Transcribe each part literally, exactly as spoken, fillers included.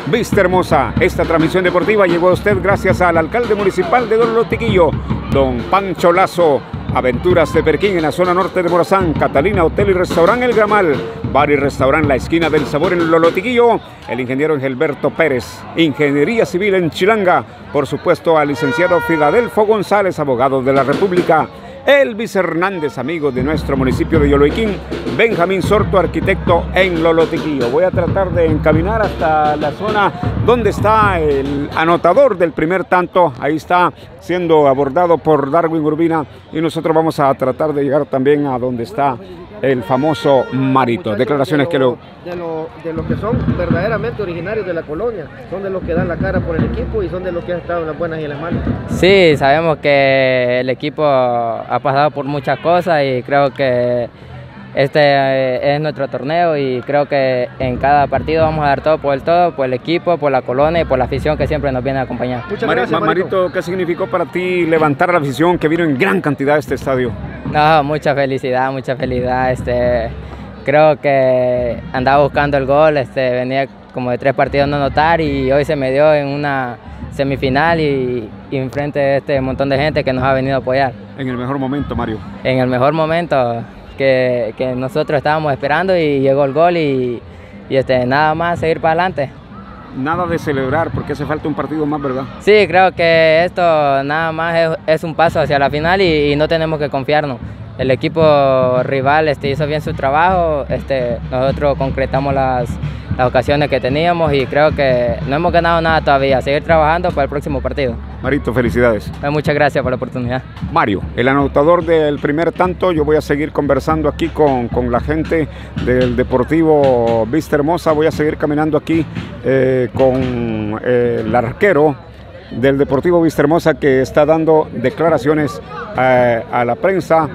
Vista Hermosa. Esta transmisión deportiva llegó a usted gracias al alcalde municipal de Lolotiquillo, don Pancho Lazo. Aventuras de Perquín en la zona norte de Morazán. Catalina Hotel y Restaurante El Gramal. Bar y Restaurante La Esquina del Sabor en Lolotiquillo. El ingeniero Engelberto Pérez. Ingeniería Civil en Chilanga. Por supuesto al licenciado Filadelfo González, abogado de la República. Elvis Hernández, amigo de nuestro municipio de Yoloiquín. Benjamín Sorto, arquitecto en Lolotiquillo. Voy a tratar de encaminar hasta la zona donde está el anotador del primer tanto. Ahí está siendo abordado por Darwin Urbina y nosotros vamos a tratar de llegar también a donde está el famoso Marito. Declaraciones que lo... De lo, de lo que son verdaderamente originarios de la colonia, son de los que dan la cara por el equipo y son de los que han estado en las buenas y en las malas. Sí, sabemos que el equipo ha pasado por muchas cosas y creo que este es nuestro torneo y creo que en cada partido vamos a dar todo por el todo, por el equipo, por la colonia y por la afición que siempre nos viene a acompañar. Muchas Mar gracias, Marito. Marito, ¿qué significó para ti levantar a la afición que vino en gran cantidad a este estadio? No, mucha felicidad, mucha felicidad. Este, creo que andaba buscando el gol, este, venía como de tres partidos no anotar y hoy se me dio en una semifinal y, y enfrente de este montón de gente que nos ha venido a apoyar. En el mejor momento, Mario. En el mejor momento que, que nosotros estábamos esperando y llegó el gol y, y este, nada más seguir para adelante. Nada de celebrar porque hace falta un partido más, ¿verdad? Sí, creo que esto nada más es, es un paso hacia la final y, y no tenemos que confiarnos. El equipo rival este, hizo bien su trabajo, este, nosotros concretamos las, las ocasiones que teníamos y creo que no hemos ganado nada todavía, seguir trabajando para el próximo partido. Marito, felicidades. Muchas gracias por la oportunidad. Mario, el anotador del primer tanto. Yo voy a seguir conversando aquí con, con la gente del Deportivo Vista Hermosa, voy a seguir caminando aquí eh, con eh, el arquero del Deportivo Vista Hermosa que está dando declaraciones eh, a la prensa.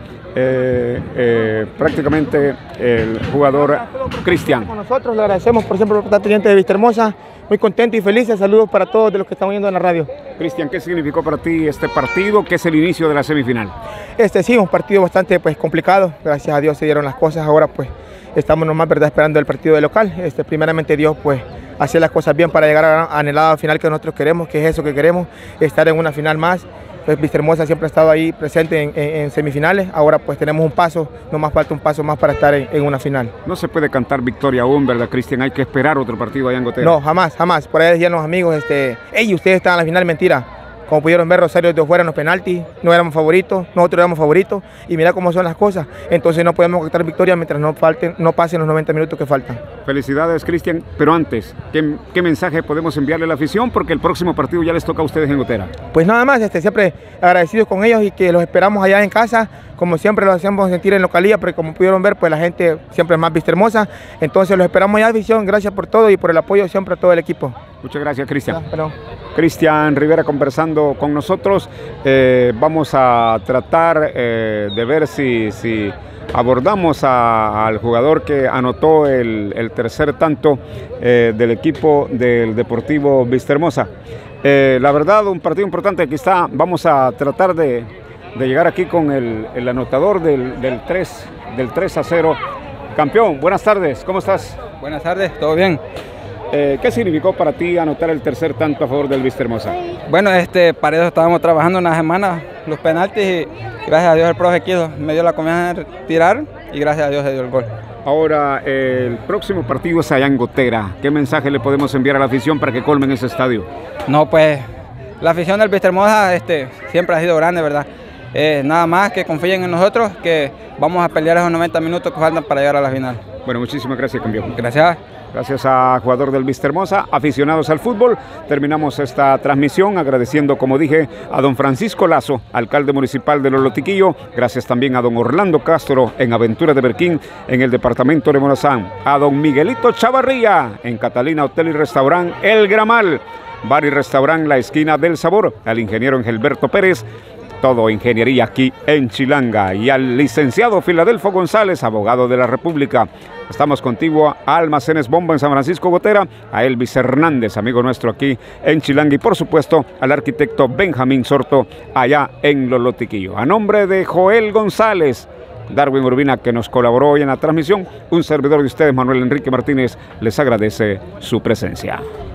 Eh, eh, prácticamente el jugador Cristian. Con nosotros le agradecemos por siempre estar pendiente de Vista Hermosa, muy contento y felices. Saludos para todos de los que están viendo en la radio. Cristian, ¿qué significó para ti este partido, que es el inicio de la semifinal? Este sí, un partido bastante pues complicado, gracias a Dios se dieron las cosas. Ahora pues estamos nomás, verdad, esperando el partido de local. Este, primeramente Dios pues hace las cosas bien para llegar a la anhelada final que nosotros queremos, que es eso que queremos, estar en una final más. Pues Vista Hermosa siempre ha estado ahí presente en, en, en semifinales, ahora pues tenemos un paso, no más falta un paso más para estar en, en una final. No se puede cantar victoria aún, ¿verdad, Cristian? Hay que esperar otro partido allá en Gotera. No, jamás, jamás. Por ahí decían los amigos, este, hey, ustedes están en la final, mentira. Como pudieron ver, Rosario de fuera en los penaltis, no éramos favoritos, nosotros éramos favoritos y mira cómo son las cosas. Entonces no podemos cantar victoria mientras no, falten, no pasen los noventa minutos que faltan. Felicidades, Cristian, pero antes, ¿qué, ¿qué mensaje podemos enviarle a la afición? Porque el próximo partido ya les toca a ustedes en Gotera. Pues nada más, este, siempre agradecidos con ellos y que los esperamos allá en casa, como siempre los hacemos sentir en localía, porque como pudieron ver, pues la gente siempre es más Vista Hermosa. Entonces los esperamos allá, afición, gracias por todo y por el apoyo siempre a todo el equipo. Muchas gracias, Cristian. Ah, Cristian Rivera conversando con nosotros. Eh, vamos a tratar eh, de ver si, si abordamos a, al jugador que anotó el, el tercer tanto eh, del equipo del Deportivo Vista Hermosa. Eh, la verdad, un partido importante. Aquí está. Vamos a tratar de, de llegar aquí con el, el anotador del, del, tres, del tres a cero. Campeón, buenas tardes. ¿Cómo estás? Buenas tardes, ¿todo bien? Eh, ¿Qué significó para ti anotar el tercer tanto a favor del Vista Hermosa? Bueno, este, para eso estábamos trabajando una semana, los penaltis, y gracias a Dios el profe Quido me dio la confianza de tirar y gracias a Dios se dio el gol. Ahora, eh, el próximo partido es allá en Gotera. ¿Qué mensaje le podemos enviar a la afición para que colmen ese estadio? No, pues, la afición del Vista Hermosa este, siempre ha sido grande, ¿verdad? Eh, nada más que confíen en nosotros, que vamos a pelear esos noventa minutos que faltan para llegar a la final. Bueno, muchísimas gracias, campeón. Gracias. Gracias a jugador del Vista Hermosa, aficionados al fútbol. Terminamos esta transmisión agradeciendo, como dije, a don Francisco Lazo, alcalde municipal de Lolotiquillo. Gracias también a don Orlando Castro en Aventuras de Perquín, en el departamento de Morazán. A don Miguelito Chavarría en Catalina Hotel y Restaurante El Gramal. Bar y Restaurante La Esquina del Sabor. Al ingeniero Engelberto Pérez. Todo ingeniería aquí en Chilanga. Y al licenciado Filadelfo González, abogado de la República. Estamos contigo a Almacenes Bomba en San Francisco Gotera, a Elvis Hernández, amigo nuestro aquí en Chilanga, y por supuesto al arquitecto Benjamín Sorto allá en Lolotiquillo. A nombre de Joel González, Darwin Urbina, que nos colaboró hoy en la transmisión, un servidor de ustedes, Manuel Enrique Martínez, les agradece su presencia.